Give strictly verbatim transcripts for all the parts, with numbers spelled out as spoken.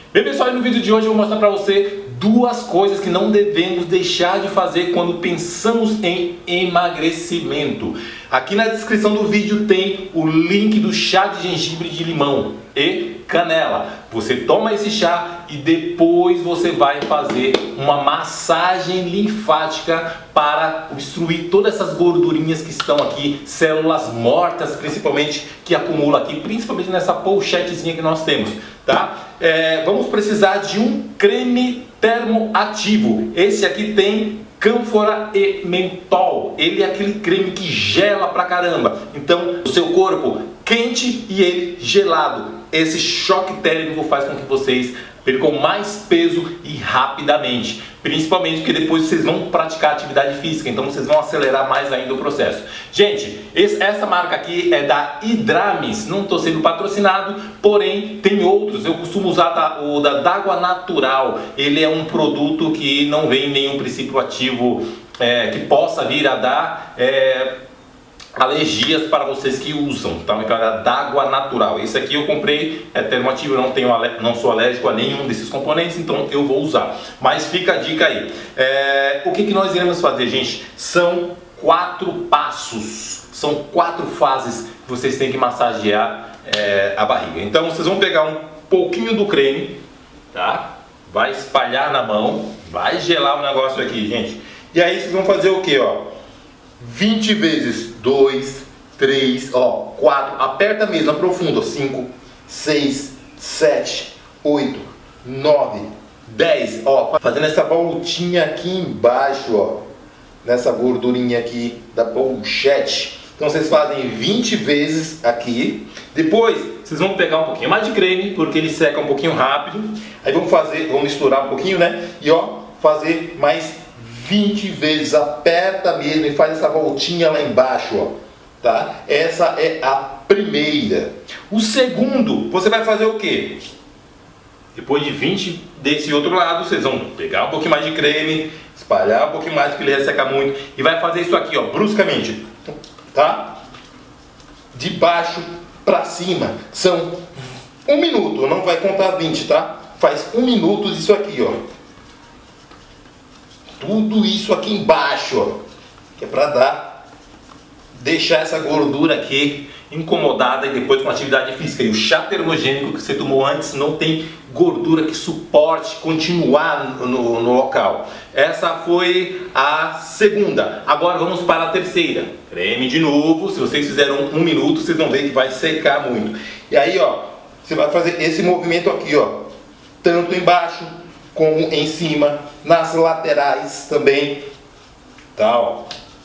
Bem pessoal, no vídeo de hoje eu vou mostrar para você duas coisas que não devemos deixar de fazer quando pensamos em emagrecimento. Aqui na descrição do vídeo tem o link do chá de gengibre de limão e canela. Você toma esse chá e depois você vai fazer uma massagem linfática para obstruir todas essas gordurinhas que estão aqui, células mortas principalmente, que acumulam aqui, principalmente nessa pochetezinha que nós temos, tá? É, vamos precisar de um creme termoativo. Esse aqui tem cânfora e mentol. Ele é aquele creme que gela pra caramba. Então, o seu corpo quente e ele gelado. Esse choque térmico faz com que vocês percam mais peso e rapidamente. Principalmente porque depois vocês vão praticar atividade física, então vocês vão acelerar mais ainda o processo. Gente, esse, essa marca aqui é da Hydramis, não estou sendo patrocinado, porém tem outros. Eu costumo usar da, o da D'Água Natural. Ele é um produto que não vem nenhum princípio ativo é, que possa vir a dar é, alergias para vocês que usam, tá? Então é D'Água Natural. Esse aqui eu comprei, é termoativo, eu não, tenho, não sou alérgico a nenhum desses componentes, então eu vou usar. Mas fica a dica aí. É, o que, que nós iremos fazer, gente? São quatro passos, são quatro fases que vocês têm que massagear é, a barriga. Então vocês vão pegar um pouquinho do creme, tá? Vai espalhar na mão, vai gelar o negócio aqui, gente. E aí vocês vão fazer o que, ó? vinte vezes dois, três, ó, quatro, aperta mesmo, aprofunda, cinco, seis, sete, oito, nove, dez, ó, fazendo essa voltinha aqui embaixo, ó, nessa gordurinha aqui da pochete. Então vocês fazem vinte vezes aqui, depois vocês vão pegar um pouquinho mais de creme, porque ele seca um pouquinho rápido, aí vamos fazer, vamos misturar um pouquinho, né, e ó, fazer mais vinte vezes, aperta mesmo e faz essa voltinha lá embaixo, ó, tá? Essa é a primeira. O segundo, você vai fazer o quê? Depois de vinte desse outro lado, vocês vão pegar um pouquinho mais de creme, espalhar um pouquinho mais porque ele resseca muito e vai fazer isso aqui, ó, bruscamente, tá? De baixo pra cima, são um minuto, não vai contar vinte, tá? Faz um minuto disso aqui, ó. Tudo isso aqui embaixo, ó, que é para dar, deixar essa gordura aqui incomodada e depois com atividade física. E o chá termogênico que você tomou antes não tem gordura que suporte continuar no, no, no local. Essa foi a segunda. Agora vamos para a terceira. Creme de novo. Se vocês fizeram um minuto, vocês vão ver que vai secar muito. E aí, ó, você vai fazer esse movimento aqui, ó, tanto embaixo como em cima, nas laterais também, tá, ó.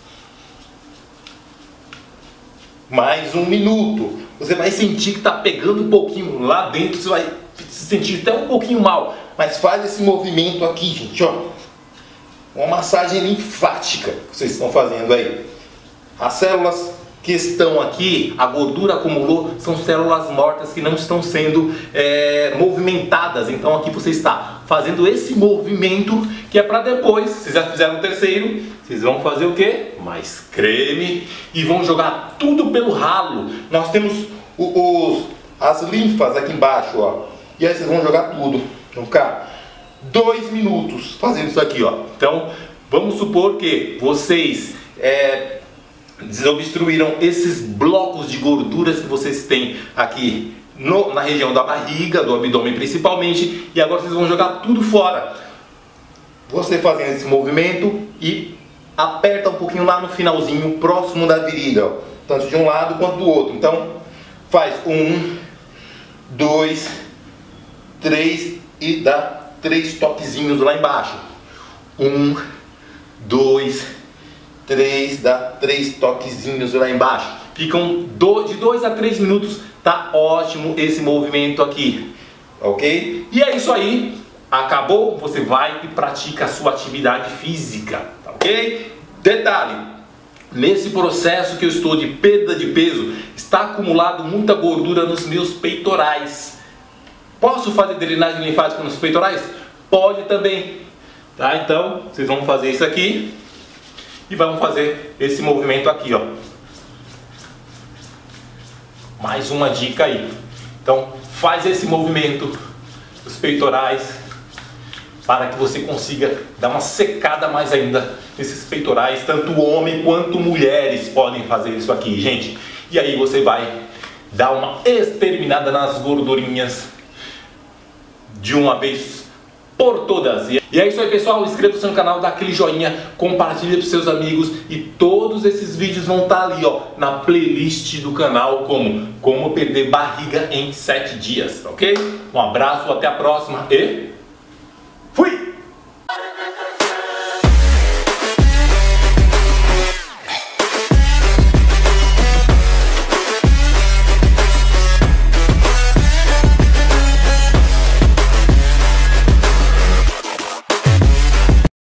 Mais um minuto. Você vai sentir que tá pegando um pouquinho lá dentro, você vai se sentir até um pouquinho mal, mas faz esse movimento aqui, gente, ó. Uma massagem linfática que vocês estão fazendo aí. As células que estão aqui, a gordura acumulou, são células mortas que não estão sendo é, movimentadas. Então aqui você está fazendo esse movimento que é para depois, vocês já fizeram o terceiro, vocês vão fazer o que? Mais creme e vão jogar tudo pelo ralo. Nós temos o, os, as linfas aqui embaixo, ó. E aí vocês vão jogar tudo. Vão ficar dois minutos fazendo isso aqui, ó. Então vamos supor que vocês é, desobstruíram esses blocos de gorduras que vocês têm aqui no, na região da barriga, do abdômen principalmente, e agora vocês vão jogar tudo fora. Você fazendo esse movimento e aperta um pouquinho lá no finalzinho, próximo da virilha, ó, tanto de um lado quanto do outro. Então faz um, dois, três e dá três toquezinhos lá embaixo. Um, dois, três, dá três toquezinhos lá embaixo. Ficam do, de dois a três minutos, tá ótimo esse movimento aqui, ok? E é isso aí, acabou, você vai e pratica a sua atividade física, tá ok? Detalhe, nesse processo que eu estou de perda de peso, está acumulado muita gordura nos meus peitorais. Posso fazer drenagem linfática nos peitorais? Pode também, tá? Então, vocês vão fazer isso aqui e vamos fazer esse movimento aqui, ó. Mais uma dica aí. Então, faz esse movimento os peitorais, para que você consiga dar uma secada mais ainda nesses peitorais. Tanto homem quanto mulheres podem fazer isso aqui, gente. E aí você vai dar uma exterminada nas gordurinhas de uma vez por todas. E é isso aí, pessoal. Inscreva-se no canal, dá aquele joinha, compartilha para seus amigos. E todos esses vídeos vão estar ali, ó, na playlist do canal, como Como Perder Barriga em sete dias, ok? Um abraço, até a próxima e fui!